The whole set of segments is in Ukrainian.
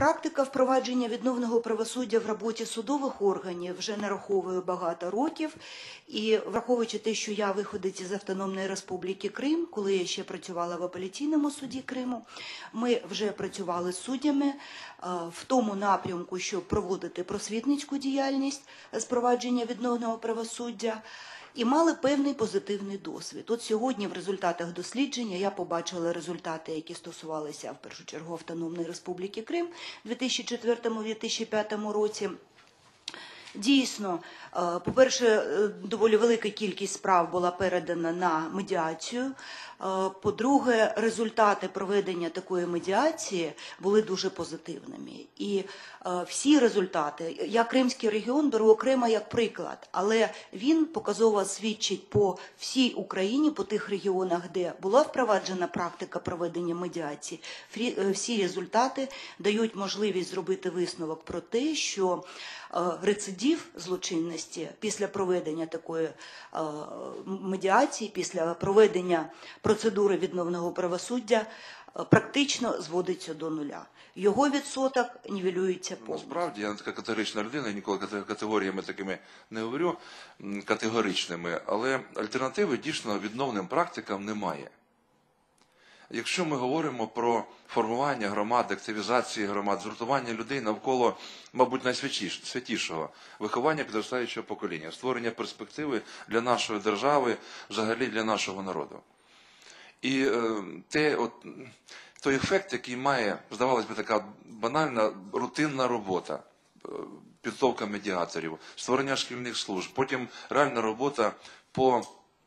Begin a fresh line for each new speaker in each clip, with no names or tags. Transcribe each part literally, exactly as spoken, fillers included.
Практика впровадження відновного правосуддя в роботі судових органів вже нараховує багато років. І враховуючи те, що я виходець із Автономної Республіки Крим, коли я ще працювала в апеляційному суді Криму, ми вже працювали з суддями в тому напрямку, щоб проводити просвітницьку діяльність з впровадження відновного правосуддя, і мали певний позитивний досвід. От сьогодні в результатах дослідження я побачила результати, які стосувалися в першу чергу Автономної Республіки Крим у дві тисячі четвертому - дві тисячі п'ятому році. Дійсно, по-перше, доволі велика кількість справ була передана на медіацію. По-друге, результати проведення такої медіації були дуже позитивними. І всі результати, я Кримський регіон беру окремо як приклад, але він показово свідчить по всій Україні, по тих регіонах, де була впроваджена практика проведення медіації. Всі результати дають можливість зробити висновок про те, що рецидив злочинності після проведення такої медіації, після проведення процедури відновного правосуддя практично зводиться до нуля. Його відсоток нівелюється повністю.
Насправді, я не така категорична людина, ніколи категоріями такими не говорю, категоричними, але альтернативи дійсно відновним практикам немає. Якщо ми говоримо про формування громад, активізацію громад, згуртування людей навколо, мабуть, найсвятішого – виховання підростаючого покоління, створення перспективи для нашої держави, взагалі для нашого народу. І е, те, от, той ефект, який має, здавалось би, така банальна, рутинна робота, підготовка медіаторів, створення шкільних служб, потім реальна робота по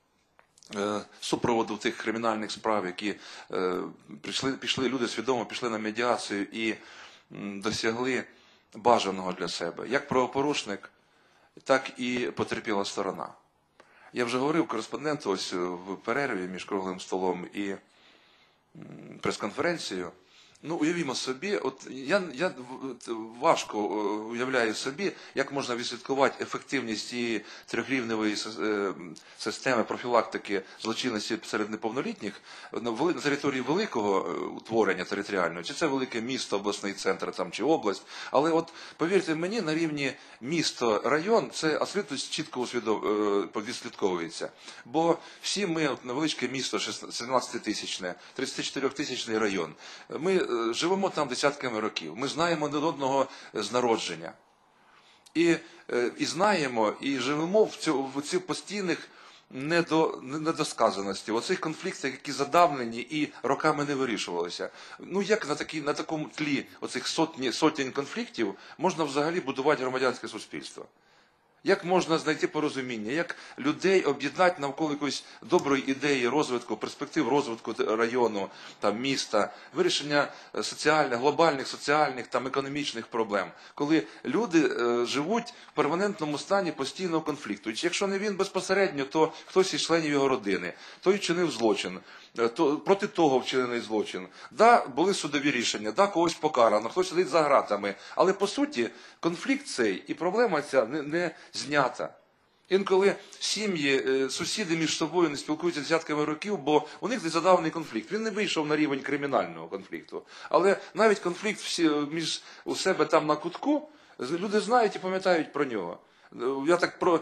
супроводу тих кримінальних справ, які е, прийшли, пішли, люди свідомо пішли на медіацію і м, досягли бажаного для себе. Як правопорушник, так і потерпіла сторона. Я вже говорив кореспонденту ось в перерві між круглим столом і прес-конференцією. Ну, уявімо собі, от я, я важко уявляю собі, як можна відслідкувати ефективність цієї трьохрівневої системи профілактики злочинності серед неповнолітніх на території великого утворення територіального, чи це велике місто, обласний центр там, чи область. Але от, повірте мені, на рівні місто, район, це абсолютно чітко відслідковується. Бо всі ми, от, невеличке місто, сімнадцятитисячне, тридцятичотиритисячний район, ми живемо там десятками років, ми знаємо один одного з народження. І, і знаємо, і живемо в, цю, в цих постійних недо, недосказаності, в оцих конфліктах, які задавнені і роками не вирішувалися. Ну як на, такі, на такому тлі оцих сотні, сотень конфліктів можна взагалі будувати громадянське суспільство? Як можна знайти порозуміння, як людей об'єднати навколо якоїсь доброї ідеї розвитку, перспектив розвитку району, там, міста, вирішення соціальних, глобальних соціальних, там, економічних проблем, коли люди е, живуть в перманентному стані постійного конфлікту. І якщо не він безпосередньо, то хтось із членів його родини, той вчинив злочин, то, проти того вчинений злочин. Да, були судові рішення, да, когось покарано, хтось сидить за ґратами, але по суті конфлікт цей і проблема ця не, не знята. Інколи сім'ї, сусіди між собою не спілкуються десятками років, бо у них десь задаваний конфлікт. Він не вийшов на рівень кримінального конфлікту. Але навіть конфлікт всі, між у себе там на кутку, люди знають і пам'ятають про нього. Я так про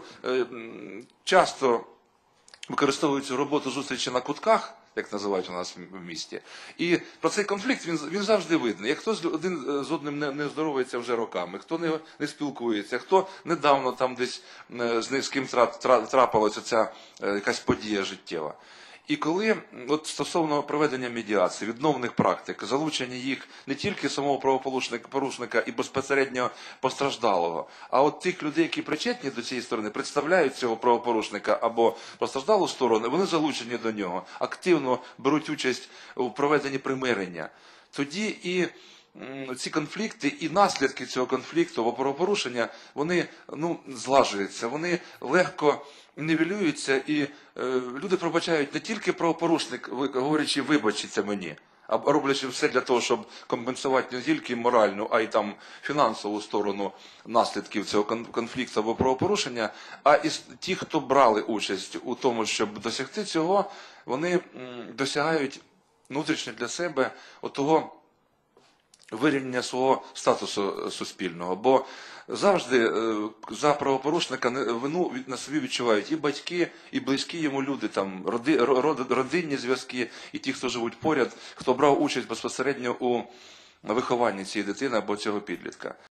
часто використовую цю роботу зустрічі на кутках, як називають у нас в місті. І про цей конфлікт він, він завжди видно. Як хтось один з одним не, не здоровається вже роками, хто не, не спілкується, хто недавно там десь з, з ким трапилася ця якась подія життєва. І коли, от стосовно проведення медіації, відновних практик, залучення їх не тільки самого правопорушника і безпосередньо постраждалого, а от тих людей, які причетні до цієї сторони, представляють цього правопорушника або постраждалу сторону, вони залучені до нього, активно беруть участь у проведенні примирення. Тоді і ці конфлікти і наслідки цього конфлікту або правопорушення, вони ну, злажуються, вони легко нівелюються, і е, люди пробачають не тільки правопорушник, говорячи «вибачиться мені», а роблячи все для того, щоб компенсувати не тільки моральну, а й там фінансову сторону наслідків цього конфлікту або правопорушення, а і ті, хто брали участь у тому, щоб досягти цього, вони м, досягають внутрішньо для себе отого вирівняння свого статусу суспільного. Бо завжди е, за правопорушника не- вину від- на собі відчувають і батьки, і близькі йому люди, там, роди, ро- род- родинні зв'язки, і ті, хто живуть поряд, хто брав участь безпосередньо у вихованні цієї дитини або цього підлітка.